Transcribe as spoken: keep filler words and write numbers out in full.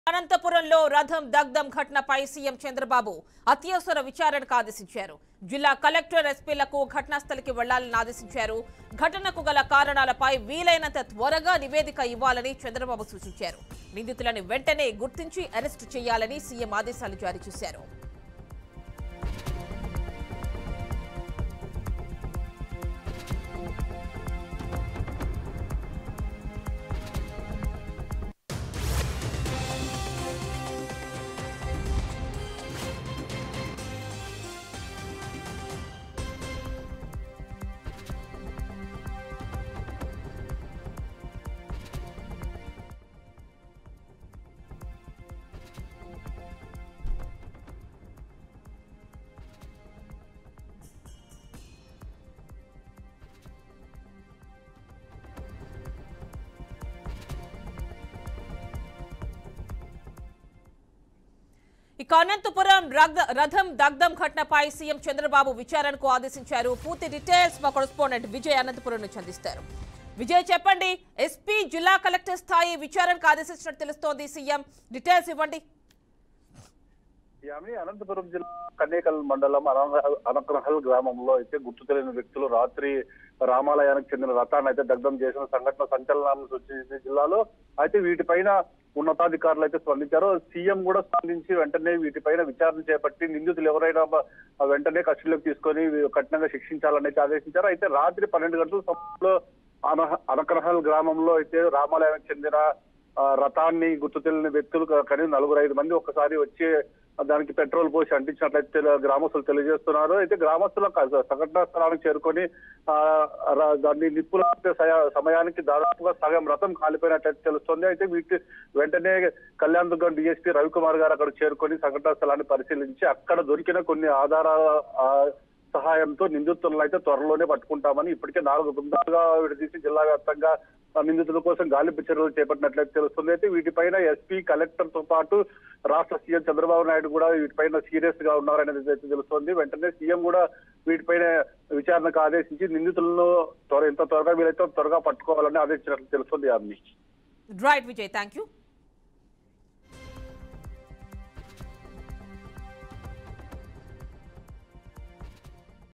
అనంతపురంలో రథం దగ్ధం ఘటనపై సీఎం చంద్రబాబు అత్యవసర విచారణకు ఆదేశించారు. జిల్లా కలెక్టర్ ఎస్పీలకు ఘటనా స్థలికి వెళ్లాలని ఆదేశించారు. ఘటనకు గల కారణాలపై వీలైనంత త్వరగా నివేదిక ఇవ్వాలని చంద్రబాబు సూచించారు. నిందితులను వెంటనే గుర్తించి అరెస్టు చేయాలని సీఎం ఆదేశాలు జారీ చేశారు. ఇక అనంతపురం రథం దగ్ధం ఘటనపై సీఎం చంద్రబాబు విచారణకు ఆదేశించారు. పూర్తి డీటెయిల్స్ మా కరెస్పాండెంట్ విజయ్ అనంతపురం నుంచి అందిస్తారు. విజయ్ చెప్పండి, ఎస్పీ జిల్లా కలెక్టర్ స్థాయి విచారణకు ఆదేశించినట్టు తెలుస్తోంది. సీఎం డీటెయిల్స్ ఇవ్వండి. అనంతపురం జిల్లా కన్నేకల్ మండలం అనకనహల్ గ్రామంలో అయితే గుర్తు తెలియని వ్యక్తులు రాత్రి రామాలయానికి చెందిన రథాన్ని అయితే దగ్ధం చేసిన సంఘటన సంచలనాన్ని సృష్టించింది జిల్లాలో. అయితే వీటిపైన ఉన్నతాధికారులు అయితే స్పందించారు. సీఎం కూడా స్పందించి వెంటనే వీటిపైన విచారణ చేపట్టి నిందితులు ఎవరైనా వెంటనే కస్టడీలోకి తీసుకొని కఠినంగా శిక్షించాలని అయితే ఆదేశించారు. అయితే రాత్రి పన్నెండు గంటల సమయంలో అనకనహల్ గ్రామంలో అయితే రామాలయానికి చెందిన రథాన్ని గుర్తు తెలియని వ్యక్తులు కనీసం నలుగురు ఐదు మంది ఒక్కసారి వచ్చి దానికి పెట్రోల్ పోసి అంటించినట్లయితే గ్రామస్తులు తెలియజేస్తున్నారు. అయితే గ్రామస్తుల సంఘటనా స్థలానికి చేరుకొని ఆ దాన్ని నిప్పుల సమయానికి దాదాపుగా సగం రథం కాలిపోయినట్లయితే తెలుస్తుంది. అయితే వీటి వెంటనే కళ్యాణ్ దుర్గం డిఎస్పీ రవికుమార్ గారు అక్కడ చేరుకొని సంఘటనా స్థలాన్ని పరిశీలించి అక్కడ దొరికిన కొన్ని ఆధారాల సహాయంతో నిందితులను అయితే త్వరలోనే పట్టుకుంటామని ఇప్పటికే నాలుగు బృందాలుగా విడదీసి జిల్లా వ్యాప్తంగా నిందితుల కోసం గాలింపు చర్యలు చేపట్టినట్లయితే తెలుస్తుంది. అయితే వీటిపైన ఎస్పీ కలెక్టర్ తో పాటు రాష్ట్ర సీఎం చంద్రబాబు నాయుడు కూడా వీటిపైన సీరియస్ గా ఉన్నారనేది అయితే తెలుస్తుంది. వెంటనే సీఎం కూడా వీటిపైన విచారణకు ఆదేశించి నిందితులను త్వర ఎంత త్వరగా వీలైతే త్వరగా పట్టుకోవాలని ఆదేశించినట్లు తెలుస్తుంది. Right Vijay, thank you.